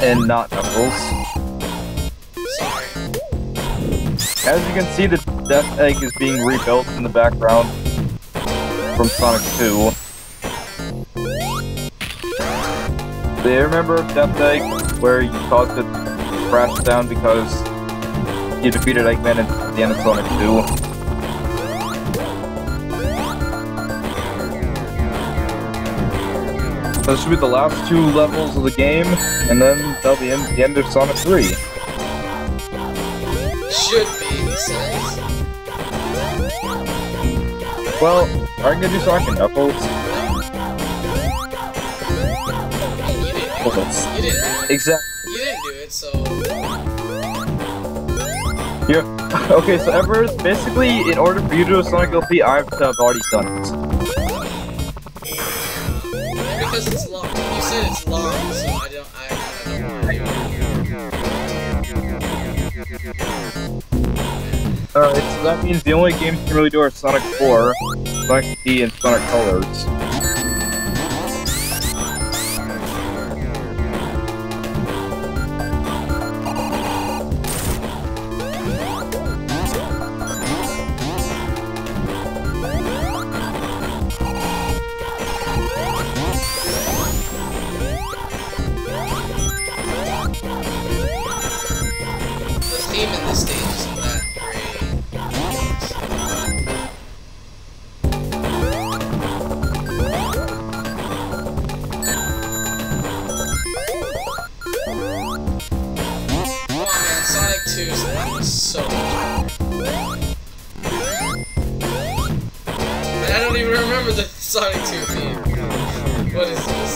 and not Knuckles. Sorry. As you can see, the Death Egg is being rebuilt in the background from Sonic 2. Do you remember Death Egg, where you caused it to crash down because you defeated Eggman at the end of Sonic 2? Those should be the last 2 levels of the game, and then that'll be the end of Sonic 3. Should be, he says. Well, are you gonna do Sonic and Knuckles? You didn't do it. Exactly. You didn't do it, so... Yeah. Okay, so Everett, basically, in order for you to do a Sonic LP, I have to have already done it. Because it's long. You said it's long, so I don't know. Alright, so that means the only games you can really do are Sonic 4, Sonic P, and Sonic Colors. The theme in this stage isn't that great. Come on, man. Sonic 2's theme was so much better. And I don't even remember the Sonic 2 theme. What is this?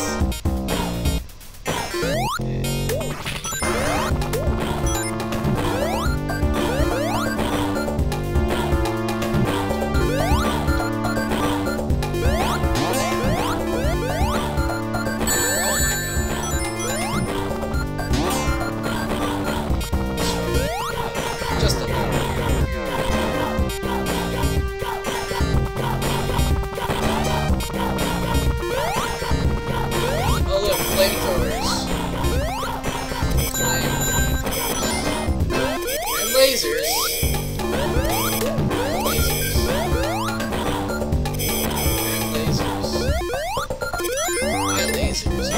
Just a little. Oh look, flamethrowers. And lasers. Why lasers?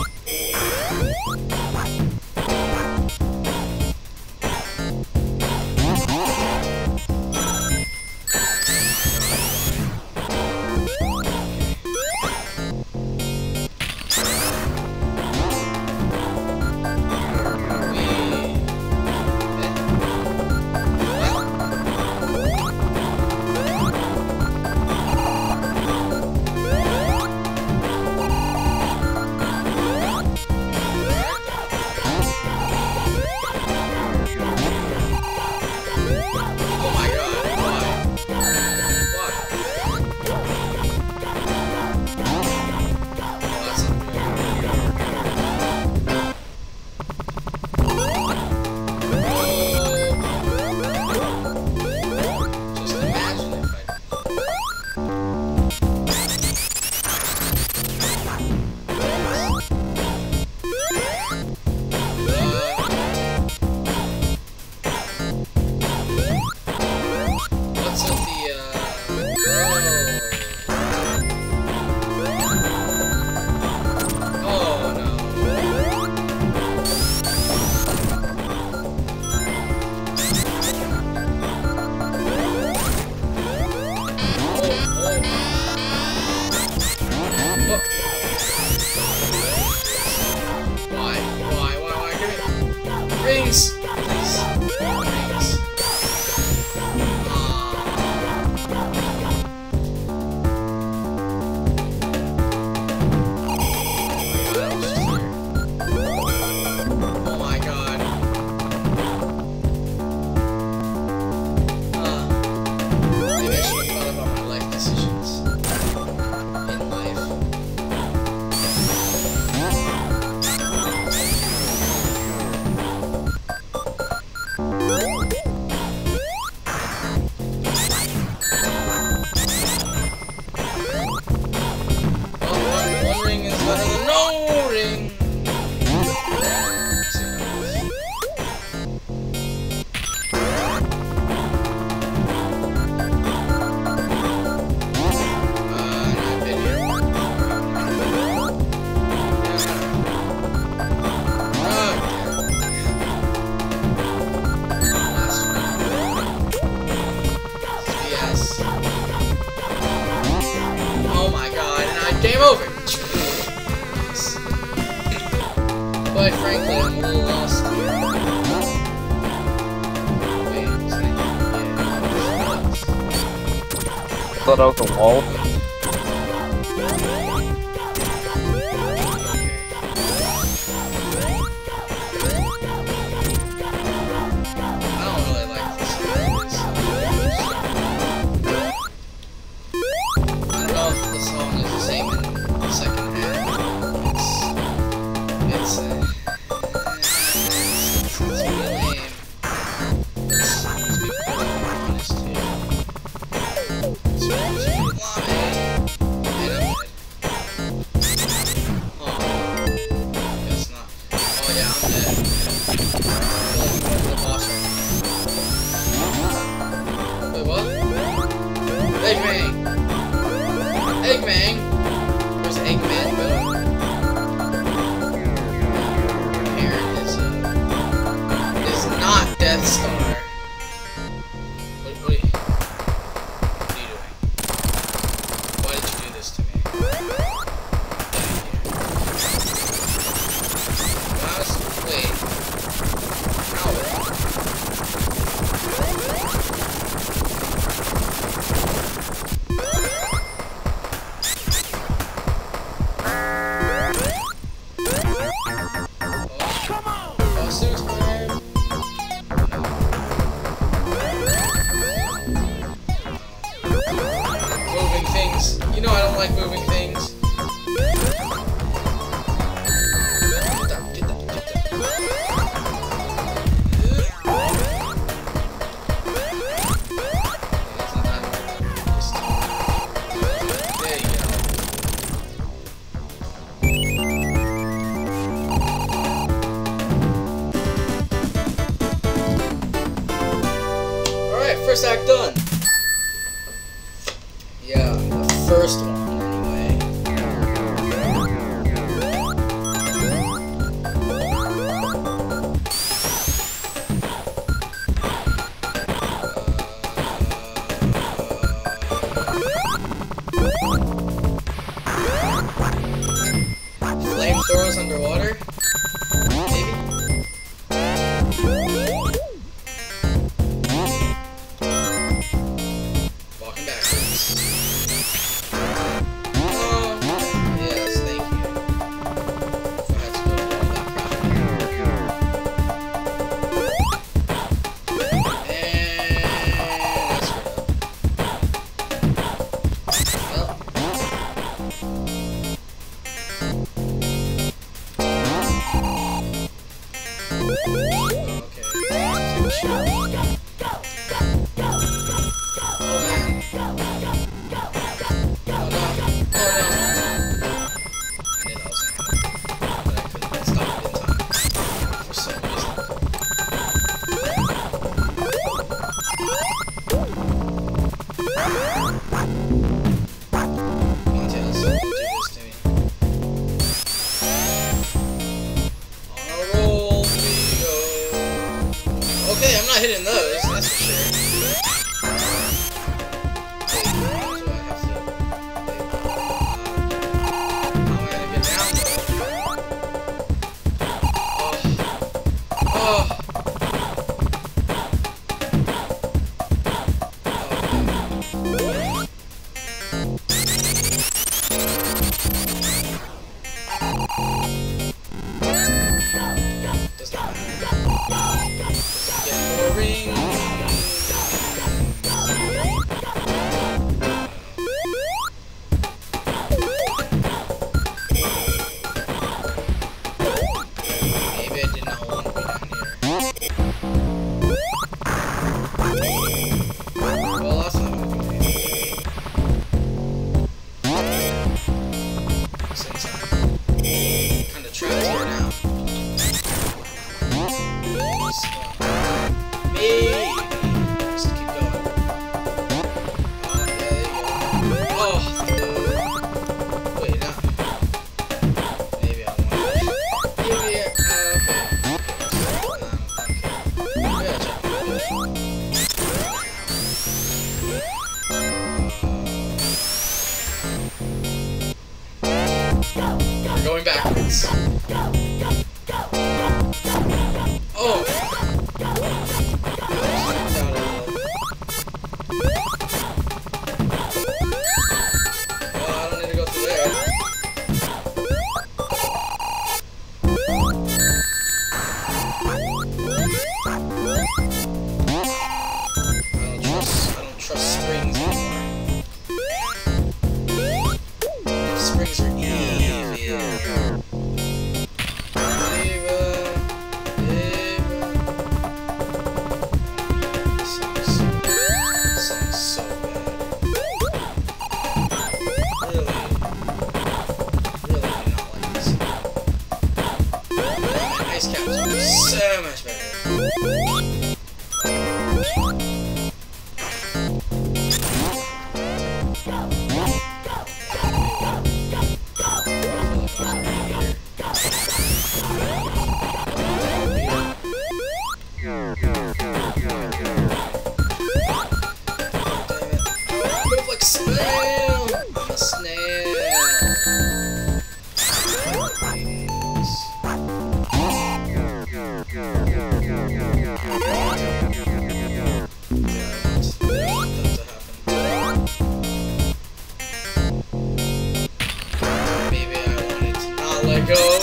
Rings! Please. Rings. Oh my god. Maybe I should have thought about my life decisions. In life. Quite frankly, I'm a little lost here. Wait, is that you? Let out the wall. I don't really like this. I don't know if the song is the same in the second half. It's really lame. These people are honest here. It's really lame. And I'm dead. Oh, guess not. Oh yeah, I'm dead. The boss right now. Wait, what? Eggman! Eggman! Where's Eggman go? Here is not Death Star. What are you doing? Why did you do this to me? Wait. Ow. Moving things. You know I don't like moving things. There you go. Alright, first act done. Yeah, the first one, anyway. Flamethrowers underwater? Maybe? Walking backwards. Yes, thank you. If I had to go to all that crap. And that's screwed up. Okay, I'm not hitting those, that's for sure. How am I gonna get down though? Oh. Does not matter. Get more rings. Maybe I did not want to be down here. Well, that's not going to do anything. Since I'm kind of trapped here now. Maybe. Just keep going. Oh, yeah, there you go. Oh, wait, no. Maybe I want to. Maybe, okay. We're going backwards. Oh! Well, I don't need to go through there. I don't trust springs anymore. Springs are evil. So much better. Move like a snail! I'm a snail! Maybe I wanted to not let go.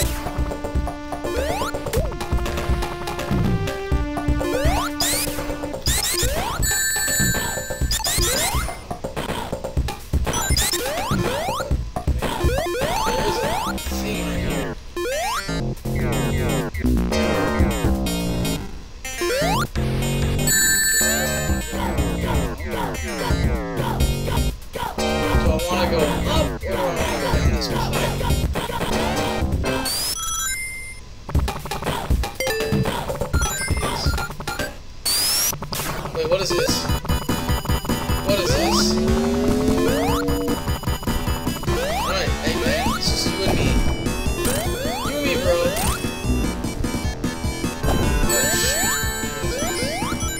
Wait, what is this? What is this? Alright, hey man, it's just you and me. You and me, bro. Oh shoot.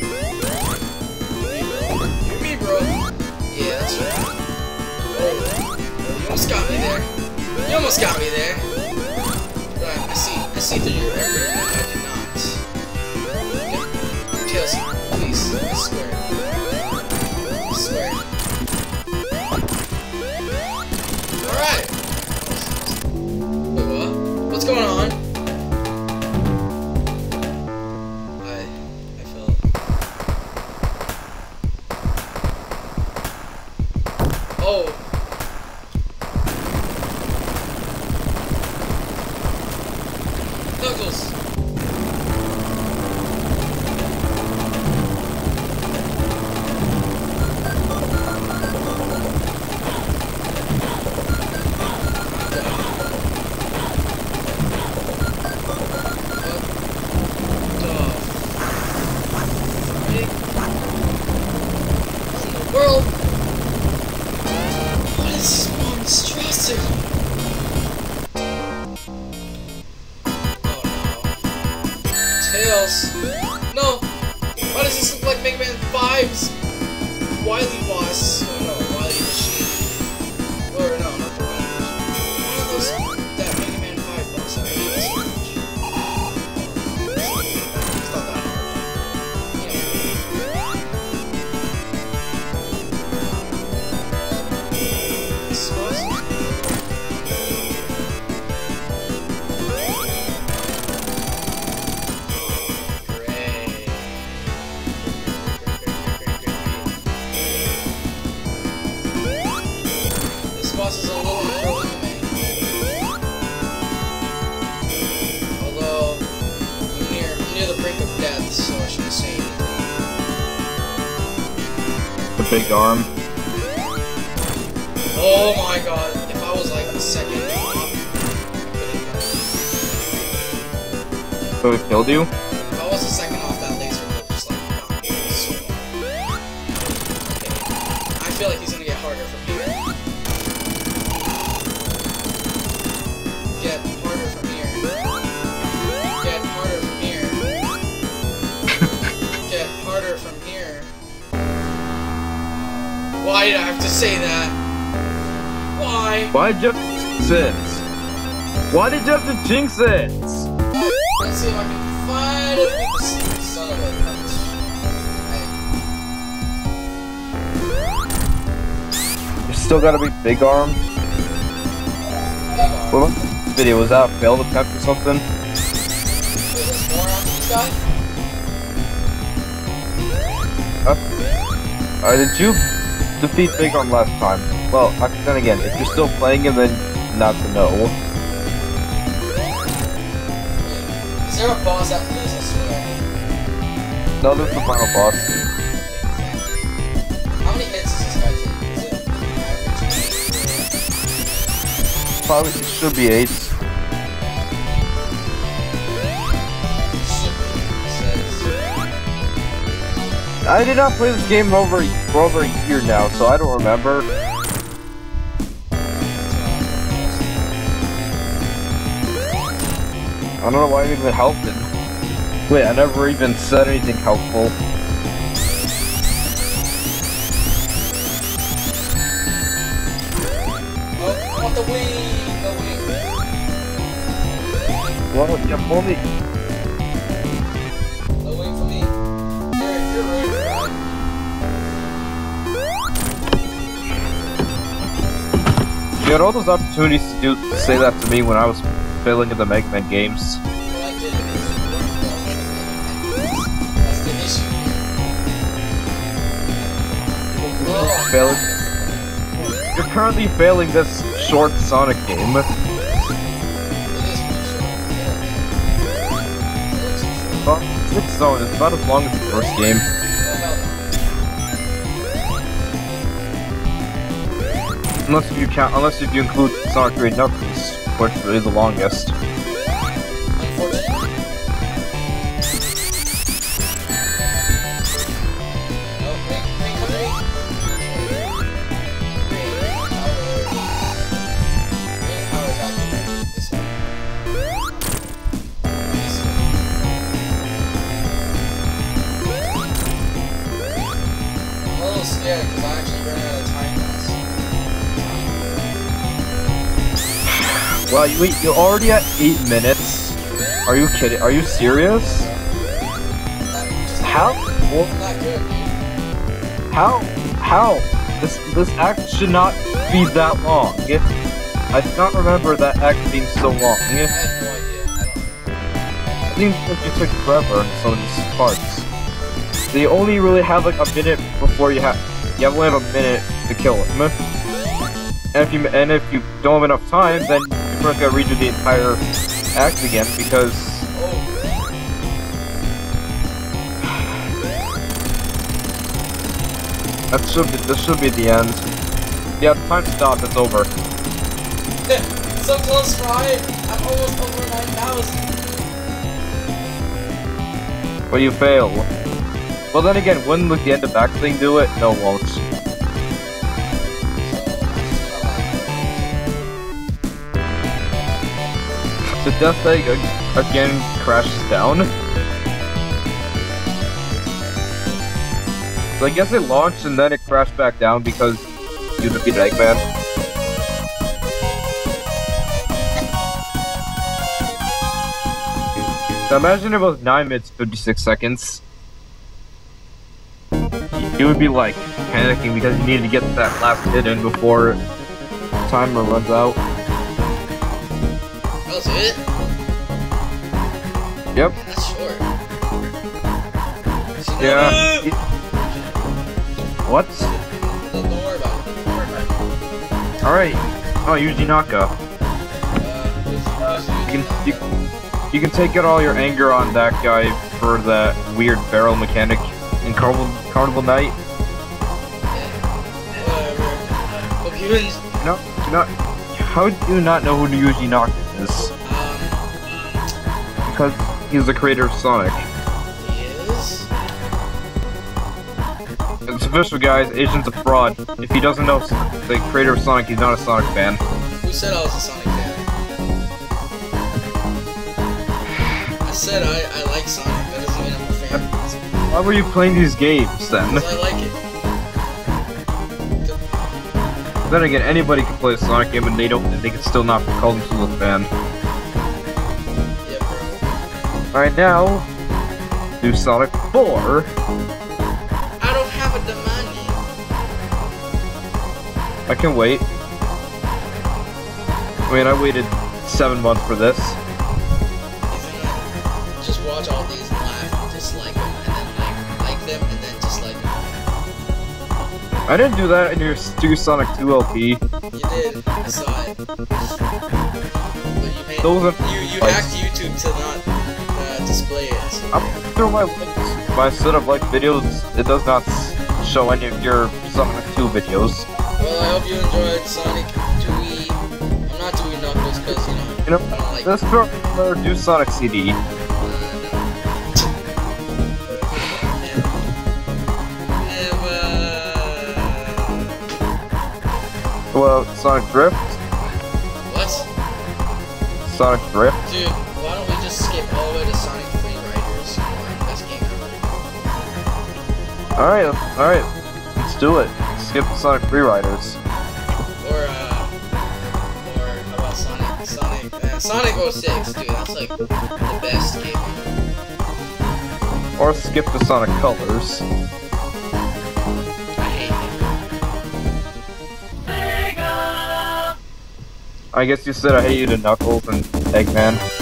You and me, bro. Yeah, that's right. Oh, you almost got me there. You almost got me there. Right, I see through your effort. No, I did not. Okay. Tails, please, I swear. I swear. Alright. Wait, what? What's going on? I fell. Oh. Knuckles! World! What is this monstrosity? Tails. No! Why does this look like Mega Man 5's Wily boss? Oh no, Wily Machine. Or no, not the Wily Machine. One of those, that Mega Man 5 boss. I hate so much. It's not that hard. This boss is boss is a little overwhelming. Although I'm near the brink of death, so I shouldn't say anything. The big arm. Oh my god, if I was like the second off, I So it killed you? if I was the second off, that laser would have just like gone so hard. Okay. I feel like he's gonna get harder from here. Get harder from here. Get harder from here. Get harder from here. Why did I have to say that? Why? Why did you have to jinx it? Why did you have to jinx it? Let's see if I can Finally, son of a bitch. You still gotta be big arm. What about the video? Was that a failed attempt or something? Wait, there's more after this guy? Did you defeat Big Arm last time? Well, then again, if you're still playing him, then not to know. Is there a boss after this? I swear. No, this is the final boss. How many hits does this guy take? Is it average? Probably should be 8. Should be, it says. I did not play this game for over a year now, so I don't remember. I don't know why I even helped it. Wait, I never even said anything helpful. Oh, I want the wing! The wing! Well, yeah, pull me. The wing for me. You're rude, right? You had all those opportunities to say that to me when I was failing in the Mega Man games. Well, I did it. That's the issue here. Oh, Failing. You're currently failing this short Sonic game. it is pretty short. Well, it's zone. It's about as long as the first game. Unless if you include Sonic 3 Knuckles, which is the longest. Scared because I actually ran out of time last. Well, you're already at 8 minutes. Are you kidding? Are you serious? How? Not good, dude. How? This act should not be that long. I do not remember that act being so long. I have no idea. I don't know. I think it took forever in some of these parts. So you only really have like a minute before you only have a minute to kill him. And if you don't have enough time, then you're first gotta redo the entire act again because this should be the end. Yeah, time to stop, it's over. So close, right? I'm almost over 9,000. But you fail. Well then again, wouldn't the end of back thing do it? No, it won't. The death egg again crashes down. So I guess it launched and then it crashed back down because you defeated Eggman. So imagine it was 9 minutes 56 seconds. You would be like panicking because you need to get that last hit in before timer runs out. That was it? Yep. That's short. Yeah. What? Don't worry about it. Don't worry about it. Alright. Oh, Yuji Naka. You can take out all your anger on that guy for that weird barrel mechanic in Carnival Night. Whatever. Hope you didn't. How do you not know who Yuji Naka is? Because he's the creator of Sonic. He is? It's official, guys. Agent's a fraud. If he doesn't know the creator of Sonic, he's not a Sonic fan. Who said I was a Sonic fan? I said I like Sonic. That doesn't mean I'm a fan. Why were you playing these games then? Because I like it. Then again, anybody can play a Sonic game and they can still not call themselves a fan. Yeah, bro. Alright, now, do Sonic 4. I don't have a demand. I can wait. I mean, I waited 7 months for this. Just watch all these and laugh, dislike them, and then like them, and then dislike them. I didn't do that in your Do Sonic 2 LP. You did, I saw it. But you hacked YouTube to not display it. So I'm through my links. My set of like videos, it does not show any of your Sonic 2 videos. Well, I hope you enjoyed Sonic 2E. I'm not doing Knuckles because, You know, I don't like let's throw another Do Sonic CD. Well, Sonic Drift? What? Sonic Drift? Dude, why don't we just skip all the way to Sonic Free Riders? Best game ever. Alright, let's do it. Skip Sonic Free Riders. Or how about Sonic 06, dude, that's like the best game ever. Or skip the Sonic Colors. I hate it. I guess you said I hate you to Knuckles and Eggman.